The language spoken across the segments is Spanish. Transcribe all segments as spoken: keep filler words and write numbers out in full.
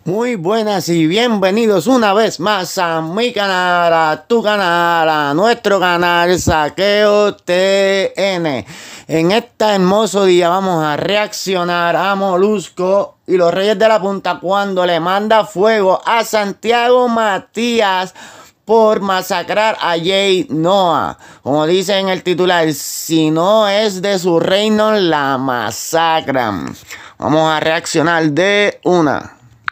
Muy buenas y bienvenidos una vez más a mi canal, a tu canal, a nuestro canal Saqueo T N. En este hermoso día vamos a reaccionar a Molusco y los Reyes de la Punta cuando le manda fuego a Santiago Matías por masacrar a Jay Noah. Como dice en el titular, si no es de su reino, la masacran. Vamos a reaccionar de una.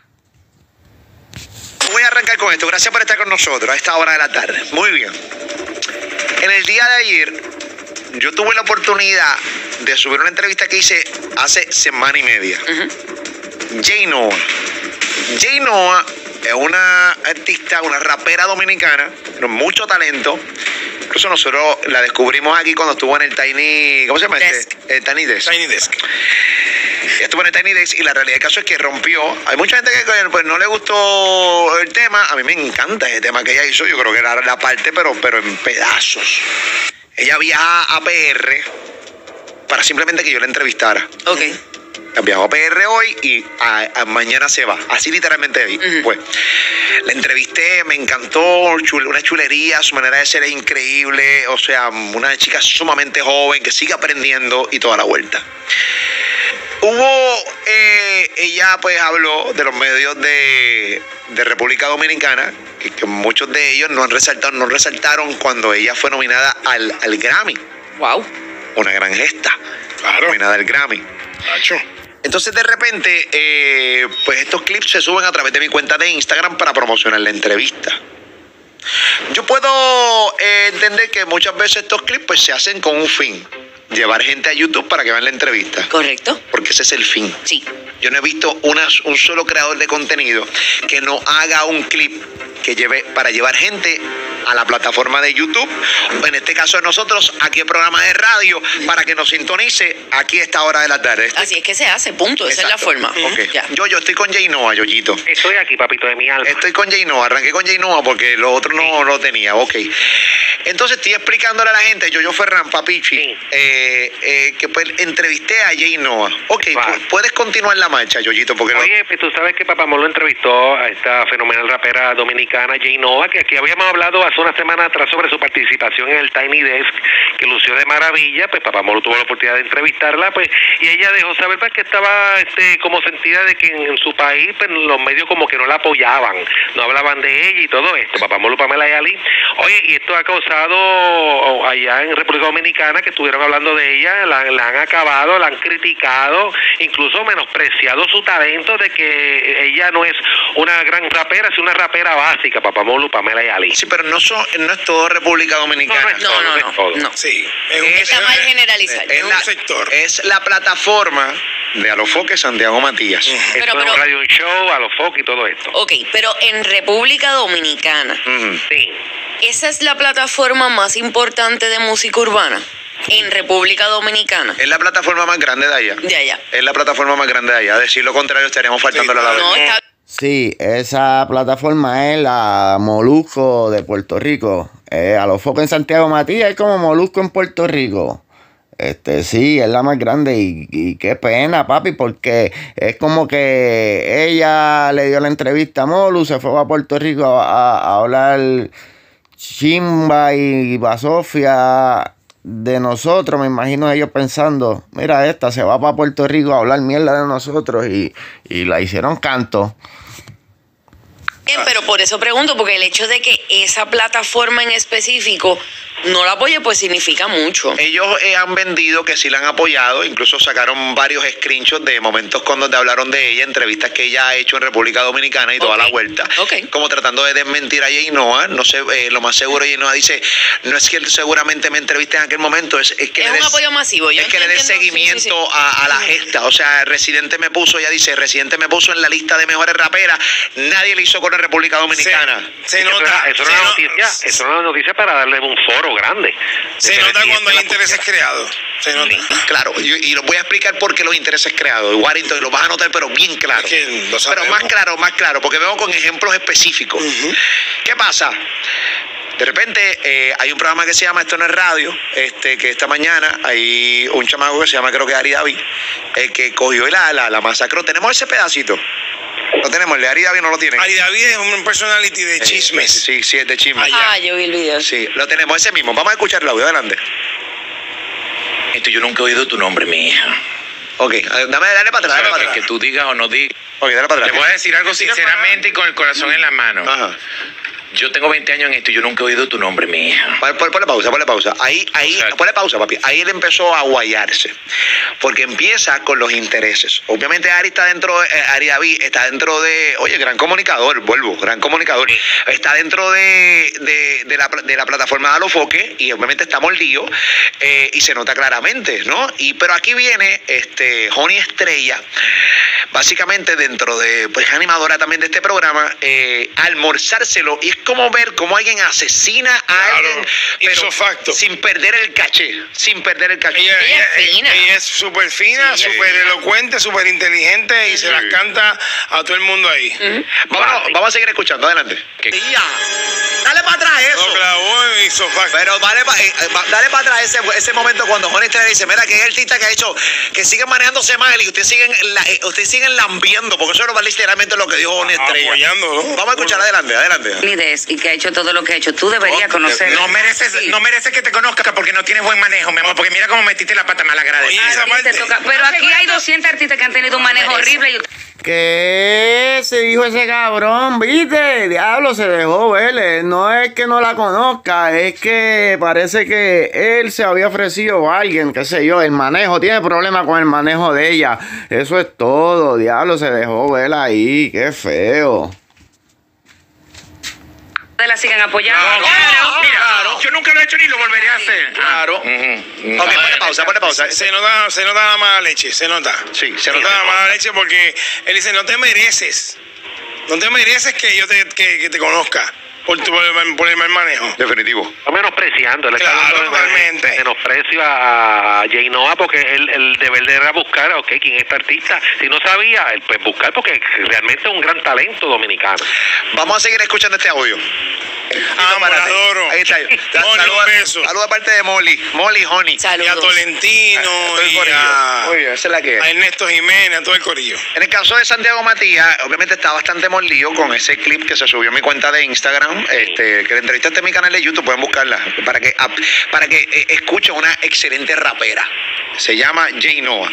Voy a arrancar con esto. Gracias por estar con nosotros a esta hora de la tarde. Muy bien. En el día de ayer, yo tuve la oportunidad de subir una entrevista que hice hace semana y media. Uh-huh. Jay Noah. Jay Noah es una artista, una rapera dominicana, con mucho talento. Incluso nosotros la descubrimos aquí cuando estuvo en el Tiny... ¿Cómo se llama Desk. este? El Tiny Desk. Tiny Desk. Estuvo en el Tiny Desk y la realidad del caso es que rompió. Hay mucha gente que pues, no le gustó el tema. A mí me encanta ese tema que ella hizo. Yo creo que era la parte, pero, pero en pedazos. Ella viaja a P R para simplemente que yo la entrevistara. Ok. Viajó a P R hoy y a, a mañana se va. Así literalmente ahí. Uh-huh. Pues la entrevisté, me encantó, chule, una chulería, su manera de ser es increíble. O sea, una chica sumamente joven que sigue aprendiendo y toda la vuelta. Hubo, eh, ella pues habló de los medios de, de República Dominicana, que, que muchos de ellos no han resaltado, no resaltaron cuando ella fue nominada al, al Grammy. Wow. Una gran gesta. Claro. Nominada al Grammy. Nacho. Entonces de repente, eh, pues estos clips se suben a través de mi cuenta de Instagram para promocionar la entrevista. Yo puedo eh, entender que muchas veces estos clips pues se hacen con un fin. Llevar gente a YouTube para que vean la entrevista. Correcto. Porque ese es el fin. Sí. Yo no he visto una, un solo creador de contenido que no haga un clip que lleve para llevar gente a la plataforma de YouTube. En este caso de nosotros, aquí el programa de radio, para que nos sintonice aquí a esta hora de la tarde. Así es que se hace, punto. Esa Exacto. es la forma. Okay. Ya. Yo, yo estoy con Jay Noah, Yoyito. Estoy aquí, papito de mi alma. Estoy con Jay Noah, arranqué con Jay Noah porque lo otro no lo tenía, ok. Entonces estoy explicándole a la gente, yo, yo Ferran, Papichi, Sí. eh, eh, que pues entrevisté a Jay Noah. Ok, Vale. pu- puedes continuar la marcha, Yoyito, porque Oye, pues tú sabes que Papá Molo entrevistó a esta fenomenal rapera dominicana, Jay Noah, que aquí habíamos hablado hace una semana atrás sobre su participación en el Tiny Desk, que lució de maravilla. Pues Papá Molo tuvo la oportunidad de entrevistarla, pues, y ella dejó saber pues, que estaba este, como sentida de que en, en su país pues, los medios como que no la apoyaban, no hablaban de ella y todo esto. Papá Molo, Pamela y Ali. Oye, y esto ha causado allá en República Dominicana que estuvieron hablando de ella, la, la han acabado, la han criticado, incluso menospreciado su talento de que ella no es una gran rapera, es una rapera básica, Papá Molo, Pamela y Ali. sí, pero no, son, no es todo República Dominicana. No, no, no, es todo. no. Sí. Es un, está mal generalizar. Es, Es la, un sector. es la plataforma de Alofoque Santiago Matías. Esto Pero, es pero- un radio un show, a los foques y todo esto. Ok, pero en República Dominicana, Ujú. Sí. ¿esa es la plataforma más importante de música urbana? En República Dominicana. Es la plataforma más grande de allá. De allá. Es la plataforma más grande de allá. Decir lo contrario estaríamos faltándole a la No, verdad. está Sí, esa plataforma es la Molusco de Puerto Rico. Eh, a los focos en Santiago Matías es como Molusco en Puerto Rico. Este, sí, es la más grande y, y qué pena, papi, porque es como que ella le dio la entrevista a Molu, se fue a Puerto Rico a, a- a hablar chimba y basofia de nosotros. Me imagino ellos pensando, mira, esta se va para Puerto Rico a hablar mierda de nosotros y, y la hicieron canto. bien, pero por eso pregunto, porque el hecho de que esa plataforma en específico no la apoye, pues significa mucho. Ellos eh, han vendido que sí la han apoyado, incluso sacaron varios screenshots de momentos cuando te hablaron de ella, entrevistas que ella ha hecho en República Dominicana y toda Ok, la vuelta. ok. Como tratando de desmentir a Jay Noah. No sé, eh, lo más seguro Jay Noah dice, no es que él seguramente me entreviste en aquel momento, es, es que Es le un des- apoyo masivo. Yo es que le dé entiendo, sí, seguimiento sí, sí. A, a la gesta. O sea, Residente me puso, ella dice, Residente me puso en la lista de mejores raperas. Nadie le hizo con la República Dominicana. Se Eso nota, era- eso era se una no- noticia, eso era una noticia para darle un foro grande. se De que nota Residente cuando hay la intereses pusiera. creados. Se nota. Claro, y, y lo voy a explicar por qué los intereses creados. Warrington, lo vas a notar, pero bien claro. Es que lo pero sabemos. más claro, más claro, porque veo con ejemplos específicos. ¿Qué pasa? De repente eh, hay un programa que se llama Esto no es Radio, este, que esta mañana hay un chamaco que se llama, creo que Ari David, eh, que cogió y la, la, la masacró. Tenemos ese pedacito. Lo tenemos, el de Ari David no lo tiene. Ari David es un personality de chismes. Sí, sí, es de chismes. Allá. Ah, yo vi el video. Sí, lo tenemos, ese mismo. Vamos a escuchar el audio, adelante. Esto yo nunca he oído tu nombre, mi hija. Ok, dame, dale para atrás, dale para Que atrás. tú digas o no digas. Ok, dale para Te atrás. voy a decir algo sinceramente y con el corazón en la mano. Ajá. Yo tengo veinte años en esto y yo nunca he oído tu nombre, mi hija. Ponle, ponle pausa, ponle pausa. Ahí, ahí, Exacto. ponle pausa, papi. Ahí él empezó a guayarse. Porque empieza con los intereses. Obviamente Ari está dentro, de, eh, Ari David está dentro de, oye, gran comunicador, vuelvo, gran comunicador. Está dentro de, de, de, la, de la plataforma de Alofoque y obviamente está mordido eh, y se nota claramente, ¿no? Y pero aquí viene este Honey Estrella, básicamente dentro de, pues animadora también de este programa, eh, almorzárselo y es como ver cómo alguien asesina a Claro, alguien, pero ipso facto. sin perder el caché, sin perder el caché. Ella, Ella es ella- fina. ella es súper fina, Sí, súper sí. elocuente, súper inteligente y se las canta a todo el mundo ahí. Vamos, vamos a seguir escuchando, adelante. ¿Qué? Tía, dale para atrás eso. Lo clavó y hizo facto. Pero dale para dale pa atrás ese, ese momento cuando Honey Estrella dice, mira, que es el artista que ha hecho, que siguen manejándose mal y ustedes siguen, la, eh, ustedes siguen lambiendo, porque eso es literalmente lo que dijo Honey Estrella. Apoyando, ¿no? Vamos a escuchar, adelante, adelante. Lides y que ha hecho todo lo que ha hecho. Tú deberías conocerlo. No mereces, Sí. no mereces que te conozca porque no tienes buen manejo, mi amor. Porque mira cómo metiste la pata mal agradecida. Oye, esa A ti te parte- toca- Pero aquí hay doscientos artistas que han tenido un manejo horrible. Y... ¿Qué se dijo ese cabrón? ¿Viste? Diablo, se dejó ver. eh. No es que no la conozca, es que parece que él se había ofrecido a alguien, qué sé yo, el manejo. Tiene problema con el manejo de ella. Eso es todo. Diablo, se dejó ver ahí. Qué feo. Ustedes la sigan apoyando. Claro, mira, yo nunca lo he hecho ni lo volveré a hacer. Claro. Ujú. Ok, ponle pausa, ponle pausa. Se nota, se nota la mala leche, se nota. Sí, se Se nota. nota la mala leche porque él dice, no te mereces. No te mereces que yo te, que, que te conozca por, tu, por, el, por el mal manejo. Definitivo. Está menospreciando, le Claro, está dando totalmente. menosprecio a, a Jay Noah porque el, el deber de era buscar, ok, quién es este artista. Si no sabía, él, pues buscar porque realmente es un gran talento dominicano. Vamos a seguir escuchando este audio. Ah, me Párate. adoro. Ahí está. Molly, Saluda, un beso. saluda aparte de Molly. Molly Honey. Y a Saludos. Tolentino Todo el y corillo. a, Muy bien, esa es la que a es. Ernesto Jiménez, a todo el corillo. En el caso de Santiago Matías, obviamente está bastante mordido con ese clip que se subió en mi cuenta de Instagram, este, que la entrevistaste en mi canal de YouTube, pueden buscarla, para que, ap- para que eh, escuchen una excelente rapera. Se llama Jay Noah.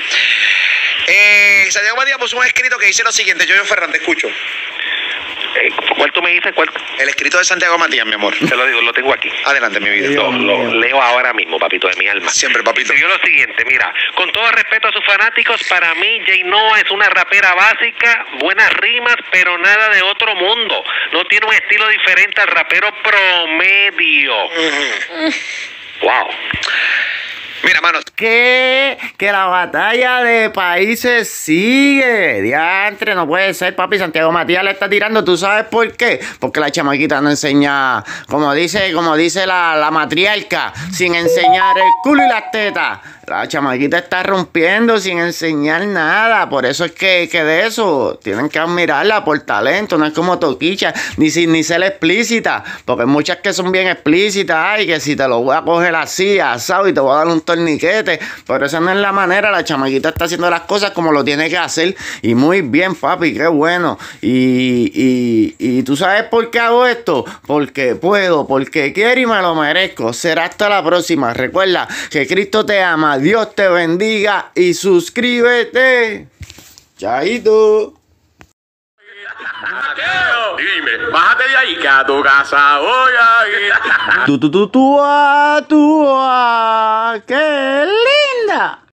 Eh, Santiago Matías puso un escrito que dice lo siguiente, yo, yo Ferran, te escucho. Eh, ¿Cuál tú me dices? ¿Cuál? El escrito de Santiago Matías, mi amor. Te lo digo, lo tengo aquí. Adelante, mi vida. Lo, lo leo ahora mismo, papito de mi alma. Siempre, papito. Escribió lo siguiente, mira, con todo respeto a sus fanáticos, para mí Jay Noah es una rapera básica, buenas rimas, pero nada de otro mundo. No tiene un estilo diferente al rapero promedio. Wow. Mira, mano, ¿Qué? Que la batalla de países sigue. Diantre, no puede ser, papi. Santiago Matías le está tirando. ¿Tú sabes por qué? Porque la chamaquita no enseña, como dice, como dice la, la matriarca, sin enseñar el culo y las tetas. La chamaquita está rompiendo sin enseñar nada. Por eso es que, que de eso tienen que admirarla por talento. No es como Toquicha, ni, si- ni ser explícita. Porque hay muchas que son bien explícitas. Ay, que si te lo voy a coger así, asado, y te voy a dar un torniquete. Pero esa no es la manera. La chamaquita está haciendo las cosas como lo tiene que hacer. Y muy bien, papi, qué bueno. Y, y, y tú sabes por qué hago esto. Porque puedo, porque quiero y me lo merezco. Será hasta la próxima. Recuerda que Cristo te ama. Dios te bendiga y suscríbete. Chaito. Dime, bájate de ahí que a tu casa voy a ir. Tu, tu, tu, tu, ah, tu, ah, qué linda.